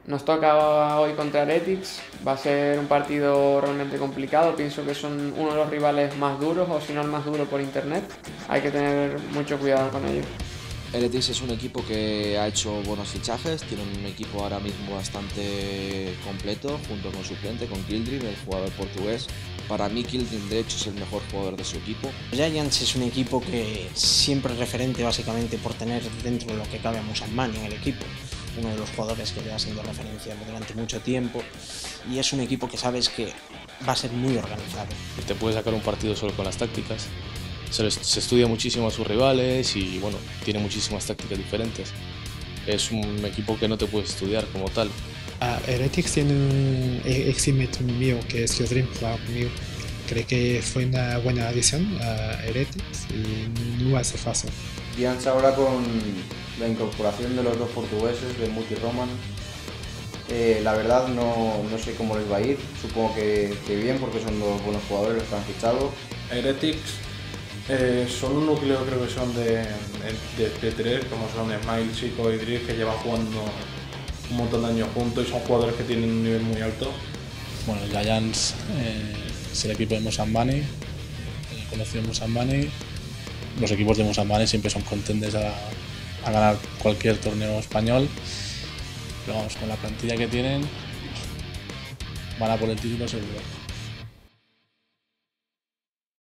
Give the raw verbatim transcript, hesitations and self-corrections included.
Nos toca hoy contra Heretics, va a ser un partido realmente complicado, pienso que son uno de los rivales más duros, o si no el más duro por internet, hay que tener mucho cuidado con ellos. Heretics es un equipo que ha hecho buenos fichajes, tiene un equipo ahora mismo bastante completo, junto con suplente, con Kildrim, el jugador portugués. Para mí Kildrim de hecho es el mejor jugador de su equipo. Giants es un equipo que siempre es referente básicamente por tener dentro de lo que cabe a Musamman en el equipo, uno de los jugadores que lleva siendo referencia durante mucho tiempo, y es un equipo que sabes que va a ser muy organizado. Te puede sacar un partido solo con las tácticas. Se, se estudia muchísimo a sus rivales y bueno, tiene muchísimas tácticas diferentes. Es un equipo que no te puedes estudiar como tal. Uh, Heretics tiene un ex teammate mío que es Yodrim, jugaba conmigo. Creo que fue una buena adición a Heretics y no hace fácil. Giants ahora con la incorporación de los dos portugueses de Multiroman, eh, la verdad no, no sé cómo les va a ir, supongo que, que bien porque son dos buenos jugadores los que han fichado. Heretics eh, son un núcleo, creo que son de, de, de tres, como son Smile, Chico y Drift, que llevan jugando un montón de años juntos y son jugadores que tienen un nivel muy alto. Bueno, el Giants eh, es el equipo de Musamman, eh, conocido en Musamman. Los equipos de Musamman siempre son contenders a, a ganar cualquier torneo español, pero vamos, con la plantilla que tienen van a por el título seguro.